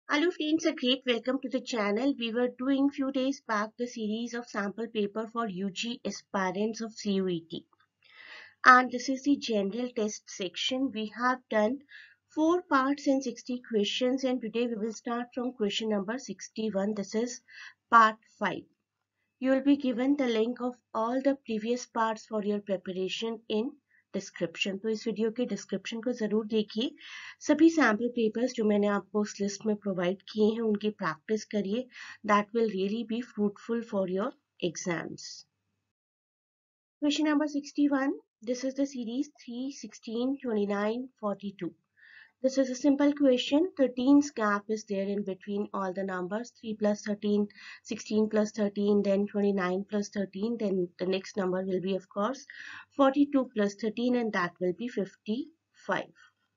Hello friends, a great welcome to the channel. We were doing few days back the series of sample paper for UG aspirants of CUET. And this is the general test section. We have done 4 parts and 60 questions, and today we will start from question number 61. This is part 5. You will be given the link of all the previous parts for your preparation in description. तो इस video के description को ज़रूर देखिए। सभी sample papers जो मैंने आपको उस लिस्ट में प्रोवाइड किए हैं उनकी प्रैक्टिस करिए। That will really be fruitful for your exams. Question number 61. This is the series 3, 16, 29, 42. This is a simple question. 13's gap is there in between all the numbers. 3 plus 13, 16 plus 13, then 29 plus 13. Then the next number will be, of course, 42 plus 13, and that will be 55.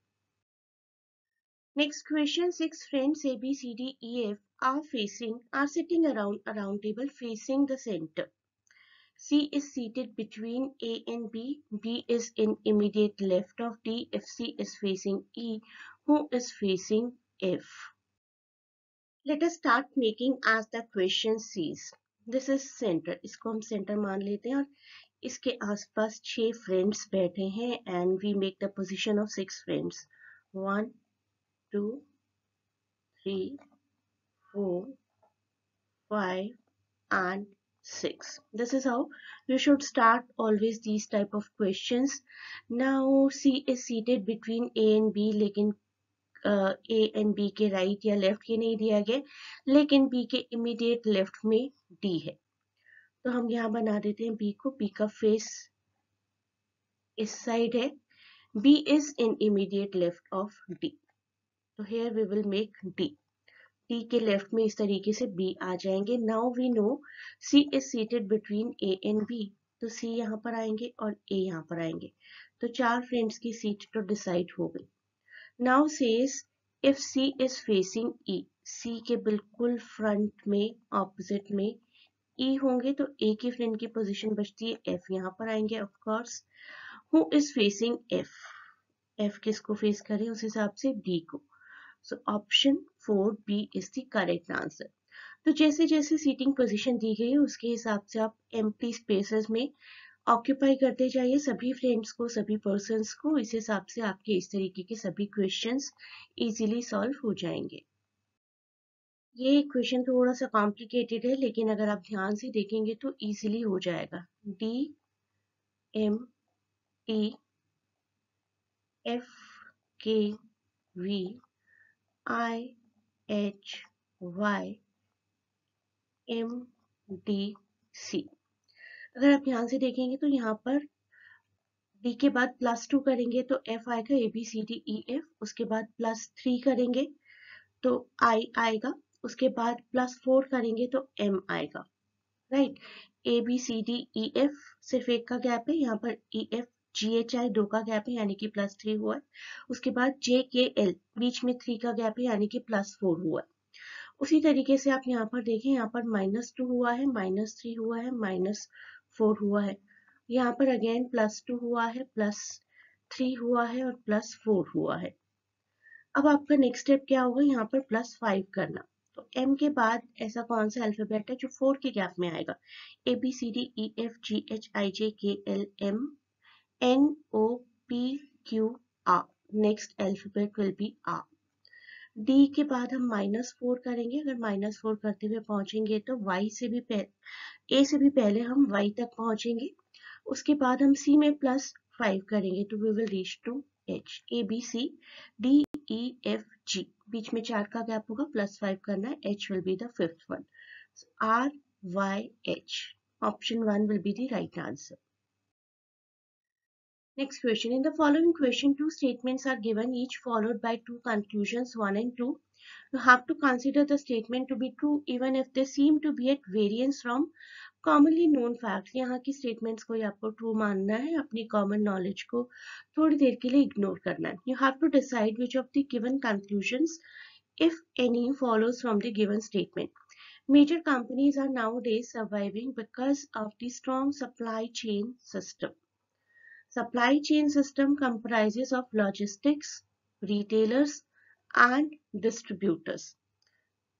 Next question. 6 friends A, B, C, D, E, F are sitting around a round table facing the center. C is seated between A and B. B is in immediate left of D. If C is facing E, who is facing F? Let us start making as the question says. This is center. इसको हम center मान लेते हैं और इसके आसपास 6 friends बैठे हैं and we make the position of 6 friends. 1, 2, 3, 4, 5 and 6. This is how you should start always these type of questions. Now C is seated between A and B, लेकिन A and B के right या left के नहीं दिया गया, लेकिन B के immediate left में D है, तो हम यहाँ बना देते हैं B को। B का फेस इस साइड है, B is in immediate left of D, तो here we will make D. D के लेफ्ट में इस तरीके से B आ जाएंगे। Now we know C is seated between A and B, तो C यहाँ पर आएंगे और A यहाँ पर आएंगे, तो 4 फ्रेंड्स की सीट तो डिसाइड हो गई। Now says if C is facing E, C के बिल्कुल फ्रंट में ऑपोजिट में E होंगे, तो A की फ्रेंड की पोजीशन बचती है F, यहाँ पर आएंगे of course. Who is facing F? F किसको फेस करें, उस हिसाब से D को। So option 4B is the correct answer. तो जैसे जैसे सीटिंग पोजीशन दी गई है उसके हिसाब से आप एम्प्टी स्पेसेस में ऑक्यूपाई करते जाइए सभी फ्रेंड्स को, सभी पर्सन्स को। इस हिसाब से आपके इस तरीके के सभी क्वेश्चंस इजीली सॉल्व हो जाएंगे। ये क्वेश्चन थोड़ा सा कॉम्प्लिकेटेड है, लेकिन अगर आप ध्यान से देखेंगे तो इजीली हो जाएगा। D, M, T, F, K, V, I, H, Y, M, D, C। अगर आप ध्यान से देखेंगे तो यहाँ पर D के बाद +2 करेंगे तो F आएगा, A B C D E F। उसके बाद +3 करेंगे तो I आएगा, उसके बाद +4 करेंगे तो M आएगा, right. A B C D E F सिर्फ एक का गैप है, यहाँ पर E F G H I 2 का गैप है यानी कि +3 हुआ है। उसके बाद J K L बीच में 3 का गैप है यानी कि +4 हुआ है। उसी तरीके से आप यहाँ पर देखें, यहाँ पर -2 हुआ है, -3 हुआ है, -4 हुआ है, यहाँ पर अगेन +2 हुआ है, +3 हुआ है और +4 हुआ है। अब आपका नेक्स्ट स्टेप क्या होगा, यहाँ पर +5 करना। तो M के बाद ऐसा कौन सा अल्फाबेट है जो 4 के गैप में आएगा? A B C D E F G H I J K L M N O P Q R. Next alphabet will be R. D के बाद हम -4 करेंगे। अगर -4 करते हुए पहुंचेंगे तो A से भी पहले हम Y तक पहुंचेंगे। उसके बाद हम C में +5 करेंगे तो we will reach to H. A B C D E F G बीच में 4 का गैप होगा, +5 करना है, H will be the fifth one. So, R Y H. Option 1 will be the right answer. Next question. In the following question, two statements are given, each followed by two conclusions, 1 and 2. You have to consider the statement to be true even if they seem to be at variance from commonly known facts. यहाँ की statements को आपको true मानना है, अपनी common knowledge को थोड़ी देर के लिए ignore करना है. You have to decide which of the given conclusions, if any, follows from the given statement. Major companies are nowadays surviving because of the strong supply chain system. Supply chain system comprises of logistics, retailers and distributors.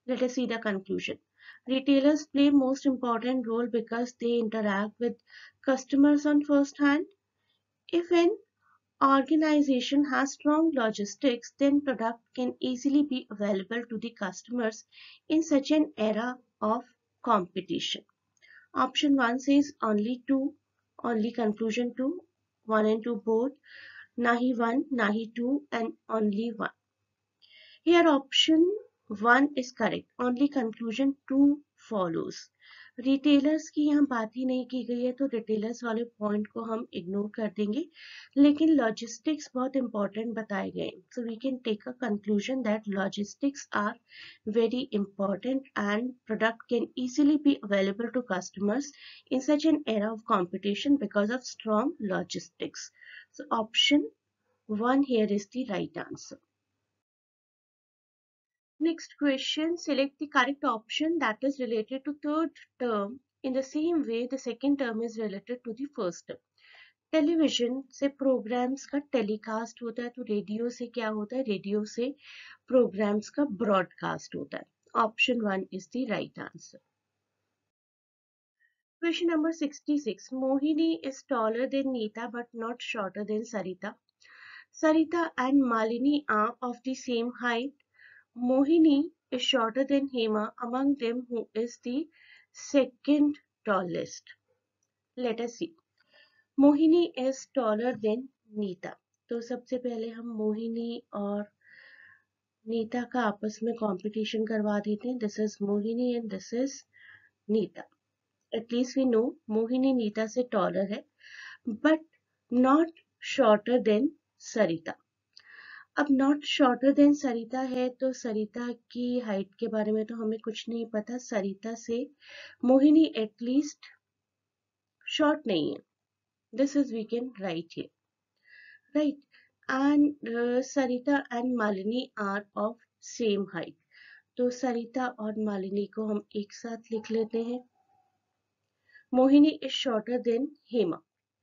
Let us see the conclusion. Retailers play most important role because they interact with customers on first hand. If an organization has strong logistics, then product can easily be available to the customers in such an era of competition. Option 1 says only 2, only conclusion 2, 1 and 2 both, nahi 1, nahi 2 and only 1. Here option 1 is correct. Only conclusion 2 follows. Retailers की यहाँ बात ही नहीं की गई है तो retailers वाले point को हम इग्नोर कर देंगे, लेकिन लॉजिस्टिक्स बहुत इंपॉर्टेंट बताए गए, so we can take a conclusion that logistics are very important and product can easily be available to customers in such an era of competition because of strong logistics. So option 1 here is the right answer. Next question, select the correct option that is related to third term in the same way the second term is related to the first term. Television से programmes का telecast होता है तो radio से क्या होता है, radio से प्रोग्राम्स का ब्रॉडकास्ट होता है. Option 1 is the right answer. Question number 66. Mohini is taller than Neeta but not shorter than Sarita. Sarita and Malini are of the same height. Mohini is shorter than Hema. Among them, who is the second tallest? Let us see. Mohini is taller than Neeta. तो सबसे पहले हम मोहिनी और नीता का आपस में competition करवा देते हैं. This is Mohini and this is Nita. At least we know Mohini Nita से taller है, but not shorter than सरिता. अब नॉट शॉर्टर देन सरिता है तो सरिता की हाइट के बारे में तो हमें कुछ नहीं पता. सरिता से मोहिनी एटलीस्ट शॉर्ट नहीं है. This is we can write here, right. And Sarita and Malini are of same height. तो सरिता और मालिनी को हम एक साथ लिख लेते हैं. Mohini is shorter than Hema.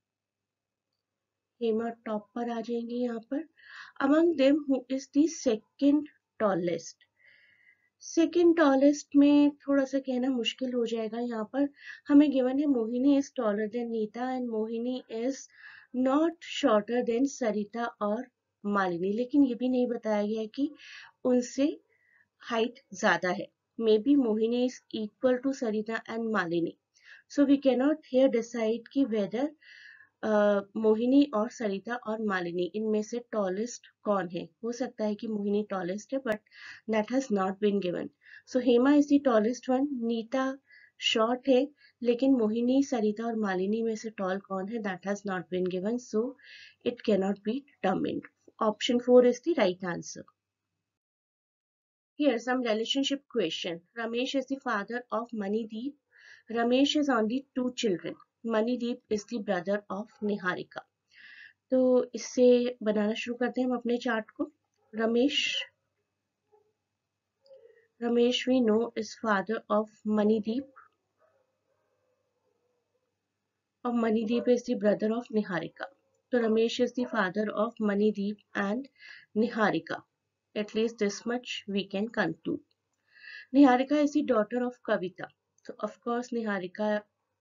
Hema top पर आ जाएंगे यहाँ पर. Among them who is the second tallest. Second tallest में थोड़ा सा कहना मुश्किल हो जाएगा. यहाँ पर हमें गिवन है Mohini is taller than Nita and Mohini is not shorter than Sarita और मालिनी, लेकिन ये भी नहीं बताया गया कि उनसे हाइट ज्यादा है. May be Mohini is equal to Sarita and Malini. So we cannot here decide कि whether मोहिनी और सरिता और मालिनी इनमें से टॉलेस्ट कौन है. हो सकता है कि मोहिनी टॉलेस्ट है but that has not been given. So Hema is the tallest one. Nita short है लेकिन मोहिनी सरिता और मालिनी में से टॉल कौन है that has not been given. So it cannot be determined. Option 4 is the right answer. Here some relationship question. Ramesh is the father of Manideep. Ramesh has only 2 children. Manideep is the brother of Niharika. तो इससे बनाना शुरू करते हैं हम अपने chart को. Ramesh we know is father of Manideep. Of Manideep is the brother of Niharika. So Ramesh is the father of Manideep and Niharika. At least this much we can conclude. Niharika is the daughter of Kavita. So of course Niharika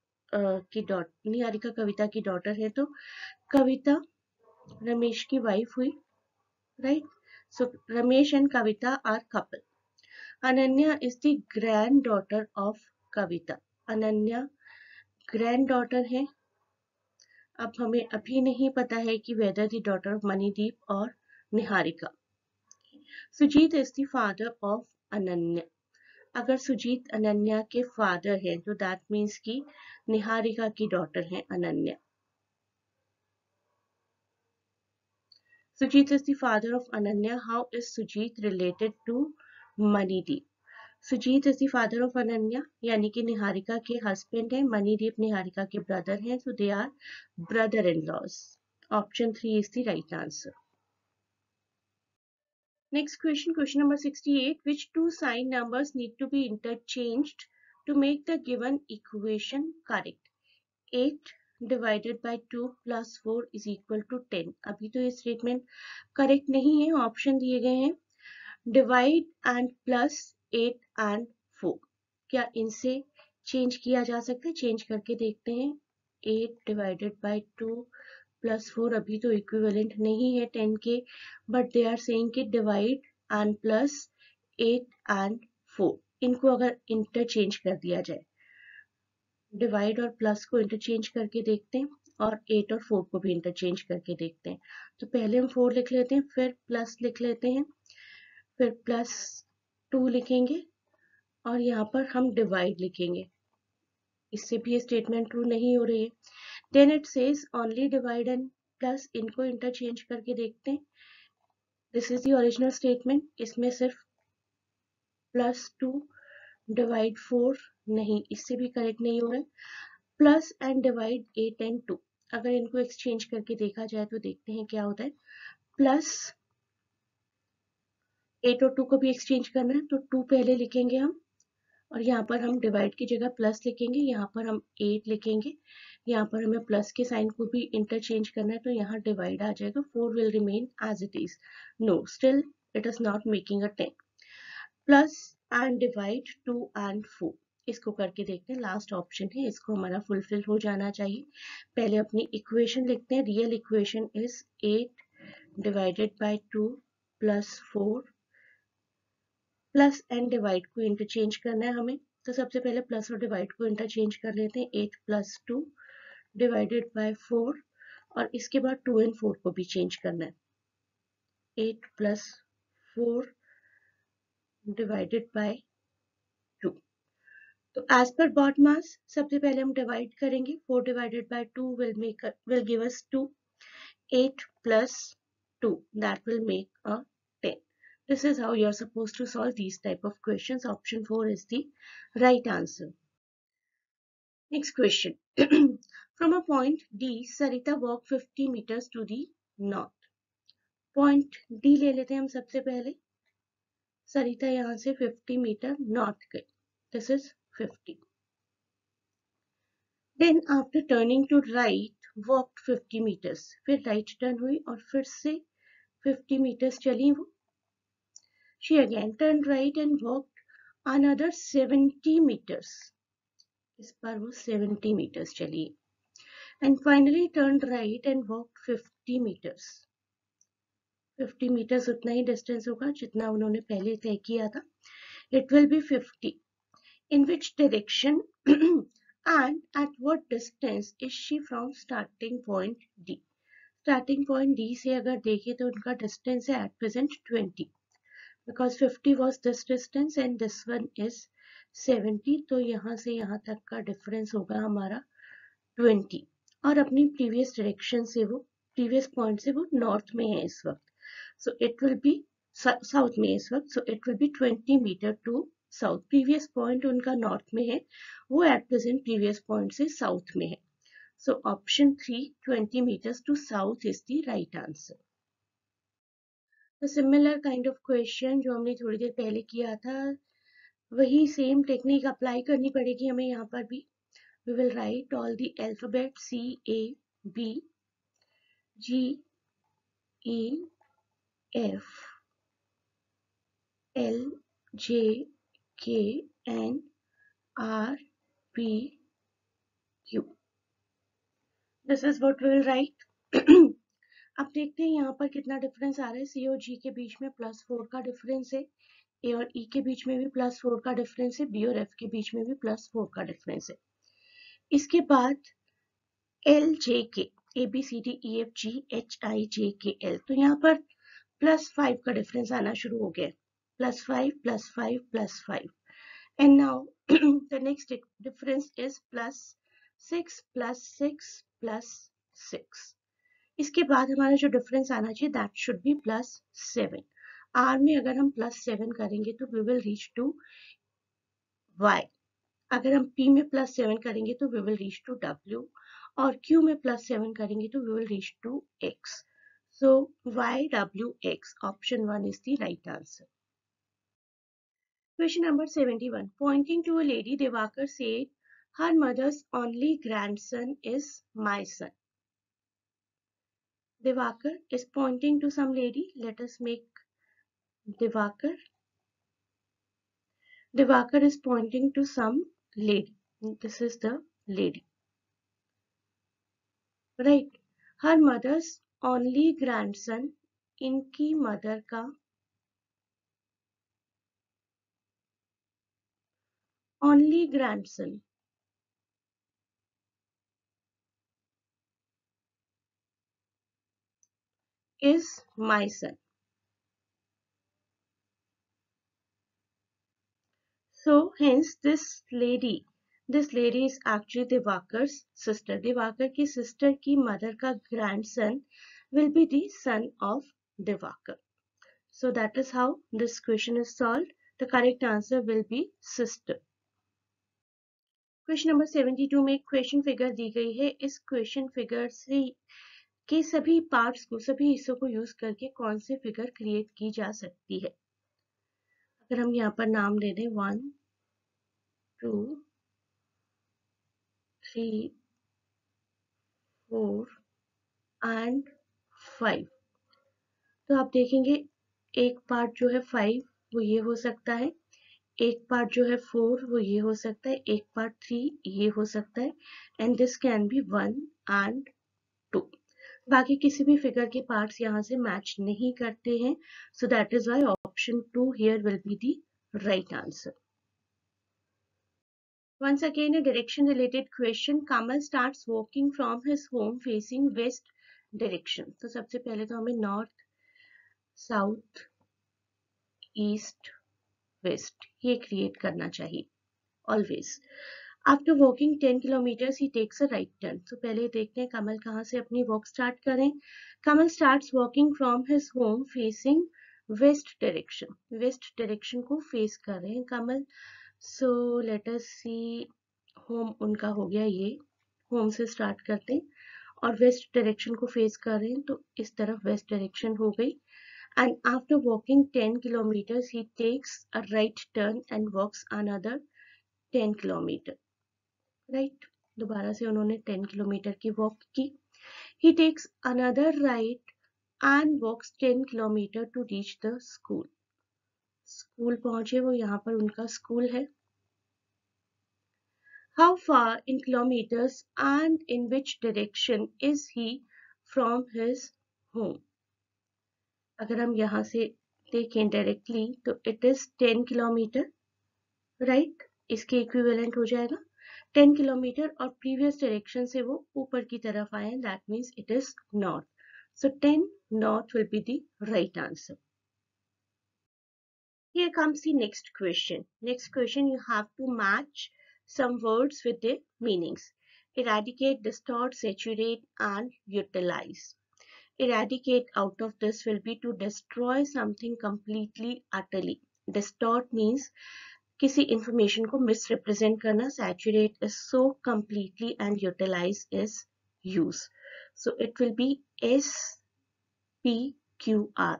कविता की daughter है तो कविता रमेश की wife हुई, right. So Ramesh and Kavita are couple. Ananya is the granddaughter of Kavita. Ananya granddaughter है. अब हमें अभी नहीं पता है कि whether the daughter of Manideep और Niharika. Sujit is the father of Ananya. अगर सुजीत अनन्या के फादर हैं तो दैट मीन्स कि निहारिका की डॉटर है Ananya. Sujit is the father of Ananya. How is Sujit related to Manideep? Sujit is the father of Ananya, यानी कि निहारिका के हस्बैंड है. मणिदीप निहारिका के ब्रदर हैं, so they are brother-in-laws. Option 3 is the right answer. Next question, question number 68. Which two sign numbers need to be interchanged to make the given equation correct? 8 divided by 2 plus 4 is equal to 10. अभी तो ये statement correct नहीं है, option दिए गए हैं. Divide and plus 8 and 4. क्या इनसे चेंज किया जा सकता है? चेंज करके देखते हैं. 8 डिवाइडेड बाय 2 प्लस 4 अभी तो इक्विवेलेंट नहीं है 10 के, बट दे आर सेइंग कि डिवाइड एंड प्लस 8 एंड 4. इनको अगर इंटरचेंज कर दिया जाए, डिवाइड और प्लस को इंटरचेंज करके देखते हैं और 8 और 4 को भी इंटरचेंज करके देखते हैं. तो पहले हम 4 लिख लेते हैं, फिर प्लस लिख लेते हैं, फिर प्लस 2 लिखेंगे और यहाँ पर हम डिवाइड लिखेंगे. इससे भी ये स्टेटमेंट ट्रू नहीं हो रही है. Then it says only divide and plus. इनको इंटरचेंज करके देखते हैं. This is the original statement. इसमें सिर्फ प्लस 2 डिवाइड 4 नहीं, इससे भी करेक्ट नहीं हो रहा है. Plus and divide 8 and 2. अगर इनको एक्सचेंज करके देखा जाए तो देखते हैं क्या होता है. प्लस 8 और 2 को भी एक्सचेंज करना है तो 2 पहले लिखेंगे हम, और यहाँ पर हम डिवाइड की जगह प्लस लिखेंगे, यहाँ पर हम 8 लिखेंगे, यहाँ पर हमें प्लस के साइन को भी इंटरचेंज करना है तो यहाँ डिवाइड आ जाएगा. 4 will remain as it is. No, still it is not making a 10. Plus and divide 2 and 4. इसको करके देखते हैं. लास्ट ऑप्शन है, इसको हमारा फुलफिल हो जाना चाहिए. पहले अपनी इक्वेशन लिखते हैं. Real equation is 8 divided by 2 plus 4. Plus and divide को इंटरचेंज करना है हमें, तो सबसे पहले प्लस और डिवाइड को इंटरचेंज कर लेते हैं. 8 प्लस 2 डिवाइडेड बाय 4, और इसके बाद 2 एंड 4 को भी चेंज करना है. 8 प्लस 4 डिवाइडेड बाय 2. तो एज पर बॉड मास सबसे पहले हम डिवाइड करेंगे. 4 divided by 2 will give us 2. 8 plus 2, that will make a 10. This is how you are supposed to solve these type of questions. Option 4 is the right answer. Next question. From a point D, Sarita walked 50 meters to the north. Point D ले लेते हैं हम सबसे पहले. सरिता यहाँ से 50 metre north गई. This is 50. Then after turning to right, walked 50 meters. फिर राइट टर्न हुई और फिर से 50 meters चली वो. She again turned right and walked another 70 meters. इस बार वो 70 meters चली. And finally turned right and walked 50 meters. 50 meters उतना ही डिस्टेंस होगा जितना उन्होंने पहले तय किया था. It will be 50. In which direction and at what distance is she from starting point D? Starting point D से अगर देखें तो उनका distance है at present 20, because 50 was this distance and this one is 70. तो यहाँ से यहाँ तक का difference होगा हमारा 20, और अपनी previous direction से वो previous point से वो north में है इस वक्त. So it will be south में इस वक्त. So it will be 20 meter to south. Previous point उनका नॉर्थ में है, वो एट प्रेजेंट प्रीवियस पॉइंट से साउथ में है. So option 3 20 meters to south is the right answer. The similar kind of question जो हमने थोड़ी देर पहले किया था, वही सेम टेक्निक अप्लाई करनी पड़ेगी हमें यहाँ पर भी. We will write all the alphabet CAB GEF LJK and RPQ. This is what we will write. अब देखते हैं यहाँ पर कितना डिफरेंस आ रहा है. C और G के बीच में +4 का डिफरेंस है. A और E के बीच में भी +4 का डिफरेंस है. B और F के बीच में भी +4 का डिफरेंस है. इसके बाद LJK ABCDEFGHIJKL, तो यहाँ पर +5 का डिफरेंस आना शुरू हो गया. +5 +5 +5. And now the next difference is +6 +6 +6. इसके बाद हमारा जो डिफरेंस आना चाहिए that should be +7. R में अगर हम +7 करेंगे तो we will reach to Y. अगर हम P में +7 करेंगे तो we will reach to W, और Q में +7 करेंगे तो we will reach to X. So YWX, option 1 is the right answer. Question number 71. Pointing to a lady, Devakar said, her mother's only grandson is my son. Devakar is pointing to some lady. Let us make Devakar. Divakar is pointing to some lady. This is the lady. Right. Her mother's only grandson. इनकी mother का only grandson is my son. So hence this lady is actually Divakar's sister. Divakar की sister की mother का grandson will be the son of Divakar. So that is how this question is solved. The correct answer will be sister. Question number 72 में question figure दी गई है. इस question figure से के सभी पार्ट्स को सभी हिस्सों को यूज करके कौन से फिगर क्रिएट की जा सकती है. अगर हम यहाँ पर नाम दे दें 1 2 3 4 एंड 5, तो आप देखेंगे एक पार्ट जो है 5 वो ये हो सकता है, एक पार्ट जो है 4 वो ये हो सकता है, एक पार्ट 3 ये हो सकता है, and this can be 1 and 2. बाकी किसी भी फिगर के पार्ट्स यहाँ से मैच नहीं करते हैं. So that is why option 2 here will be the right answer. Once again, a direction related question. Kamal starts walking from his home facing west direction. तो सबसे पहले तो हमें नॉर्थ, साउथ, ईस्ट, वेस्ट ये create करना चाहिए always. After walking 10 kilometres he takes a right turn. तो पहले देखते हैं कमल कहाँ से अपनी वॉक स्टार्ट करें. Kamal starts walking from his home facing west direction. West direction को फेस कर रहे हैं कमल. सो लेट अस सी, होम उनका हो गया, ये होम से स्टार्ट करते हैं और वेस्ट डायरेक्शन को फेस कर रहे हैं तो इस तरफ वेस्ट डायरेक्शन हो गई. And after walking 10 kilometres he takes a right turn and walks another 10 kilometre. Right, दोबारा से उन्होंने 10 किलोमीटर की वॉक की. He takes another right and walks 10 kilometre to reach the school. School पहुंचे वो, यहाँ पर उनका स्कूल है. How far in kilometers and in which direction is he from his home? अगर हम यहाँ से देखें डायरेक्टली तो इट इज 10 किलोमीटर. राइट, इसके इक्विवेलेंट हो जाएगा 10 किलोमीटर और प्रीवियस डायरेक्शन से वो ऊपर की तरफ आए हैं. That means it is north. So 10 north will be the right answer. Here comes the next question. Next question, you have to match some words with their meanings. Eradicate, distort, saturate, and utilize. Eradicate out of this will be to destroy something completely, utterly. Distort means किसी information को misrepresent करना. Saturate is so completely, and utilize is use. So it will be SPQR.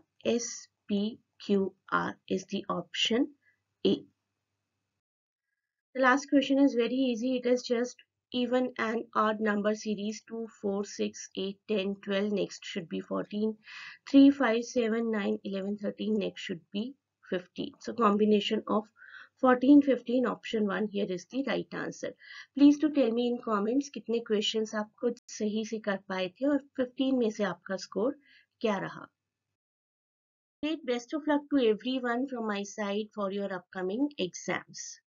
SPQR is the option A. The last question is very easy. It is just even and odd number series 2, 4, 6, 8, 10, 12. Next should be 14. 3, 5, 7, 9, 11, 13. Next should be 15. So combination of 14, 15. Option 1 here is the right answer. Please do tell me in comments कितने questions आप खुद सही से कर पाए थे और 15 में से आपका score क्या रहा. Great, best of luck to everyone from my side for your upcoming exams.